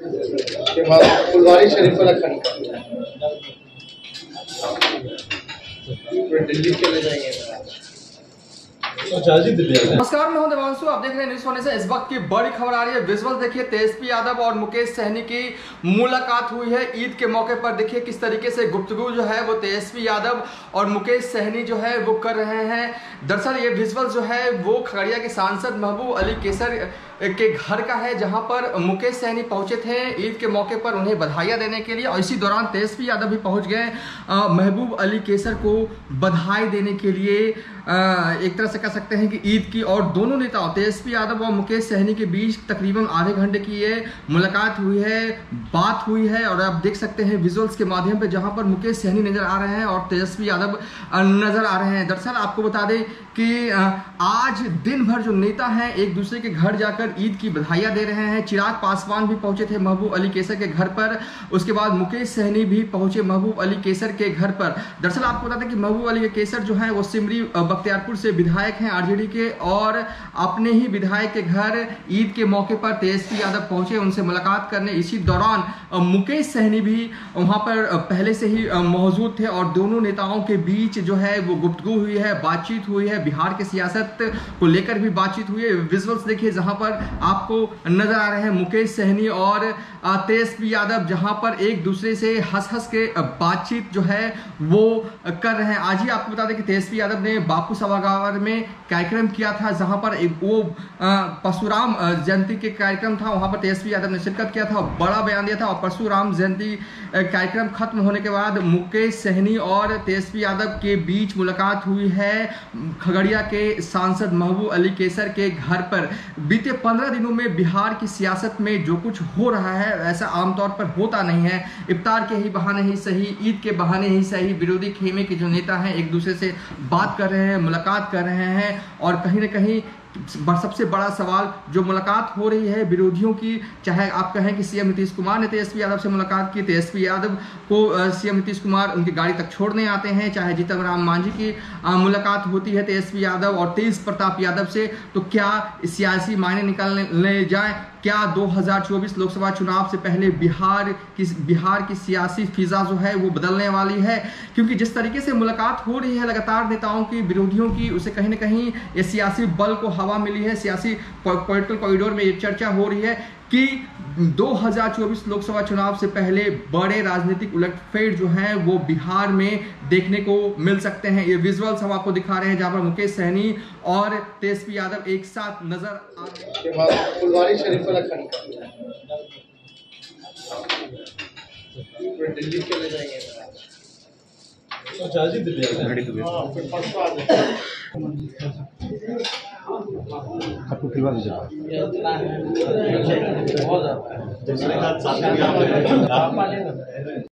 के बाद फुलवारी शरीफ वाला खंड दिल्ली चले जाएंगे। नमस्कार, मैं हूं देवांशु, आप देख रहे हैं न्यूज़ होने से। इस वक्त की बड़ी खबर आ रही है। विजुअल देखिए, तेजस्वी यादव और मुकेश सहनी की मुलाकात हुई है ईद के मौके पर। देखिए किस तरीके से गुफ्तगू जो है वो तेजस्वी यादव और मुकेश सहनी जो है वो कर रहे हैं। दरअसल ये विजुअल जो है वो खगड़िया के सांसद महबूब अली कैसर के घर का है, जहां पर मुकेश सहनी पहुंचे थे ईद के मौके पर उन्हें बधाइयां देने के लिए, और इसी दौरान तेजस्वी यादव भी पहुंच गए महबूब अली कैसर को बधाई देने के लिए। एक तरह से कह सकते हैं कि ईद की, और दोनों नेताओं तेजस्वी यादव और मुकेश सहनी के बीच तकरीबन आधे घंटे की ये मुलाकात हुई है, बात हुई है। और आप देख सकते हैं विजुअल्स के माध्यम पे, जहां पर मुकेश सहनी नजर आ रहे हैं और तेजस्वी यादव नजर आ रहे हैं। दरअसल आपको बता दें कि आज दिन भर जो नेता हैं एक दूसरे के घर जाकर ईद की बधाइयां दे रहे हैं। चिराग पासवान भी पहुंचे थे महबूब अली कैसर के घर पर, उसके बाद मुकेश सहनी भी पहुंचे महबूब अली कैसर के घर पर। दरअसल आपको बता दें कि महबूब अली कैसर जो है वो सिमरी बख्तियारपुर से विधायक हैं आरजेडी के, और अपने ही विधायक के घर ईद के मौके पर तेजस्वी यादव पहुंचे उनसे मुलाकात करने। इसी दौरान मुकेश सहनी भी वहां पर पहले से ही मौजूद थे, और दोनों नेताओं के बीच जो है वो गुफ्तगू हुई है, बातचीत हुई है, बिहार की सियासत को लेकर भी बातचीत हुई है। विजुअल्स देखिए जहां पर आपको नजर आ रहे हैं मुकेश सहनी और तेजस्वी यादव, जहां पर एक दूसरे से हंस हंस के बातचीत जो है वो कर रहे हैं। आज ही आपको बता दें कि तेजस्वी यादव ने बापू सभागार में कार्यक्रम किया था, जहां पर वो परशुराम जयंती के कार्यक्रम था, वहां पर तेजस्वी यादव ने शिरकत किया था, बड़ा बयान दिया था। और परशुराम जयंती कार्यक्रम खत्म होने के बाद मुकेश सहनी और तेजस्वी यादव के बीच मुलाकात हुई है खगड़िया के सांसद महबूब अली कैसर के घर पर। बीते 15 दिनों में बिहार की सियासत में जो कुछ हो रहा है ऐसा आमतौर पर होता नहीं है। इफ्तार के ही बहाने ही सही, ईद के बहाने ही सही, विरोधी खेमे के जो नेता हैं एक दूसरे से बात कर रहे हैं, मुलाकात कर रहे हैं। और कहीं ना कहीं सबसे बड़ा सवाल जो मुलाकात हो रही है विरोधियों की, चाहे आप कहें कि सीएम नीतीश कुमार ने तेजस्वी यादव से मुलाकात की, तेजस्वी यादव को सीएम नीतीश कुमार उनकी गाड़ी तक छोड़ने आते हैं, चाहे जीतन राम मांझी की मुलाकात होती है तेजस्वी यादव और तेज प्रताप यादव से, तो क्या सियासी मायने निकालने जाए? क्या 2024 लोकसभा चुनाव से पहले बिहार की सियासी फिजा जो है वो बदलने वाली है? क्योंकि जिस तरीके से मुलाकात हो रही है लगातार नेताओं की विरोधियों की, उसे कहीं ना कहीं ये सियासी बल को हवा मिली है। सियासी पॉलिटिकल कॉरिडोर में ये चर्चा हो रही है कि 2024 लोकसभा चुनाव से पहले बड़े राजनीतिक उलटफेर जो है वो बिहार में देखने को मिल सकते हैं। ये विजुअल्स हम आपको दिखा रहे हैं जहां पर मुकेश सहनी और तेजस्वी यादव एक साथ नजर आ रहे हैं। के बाद फुलवारी शरीफ वाला खंड दिल्ली चले जाएंगे। आपको खिलवा दीजिए।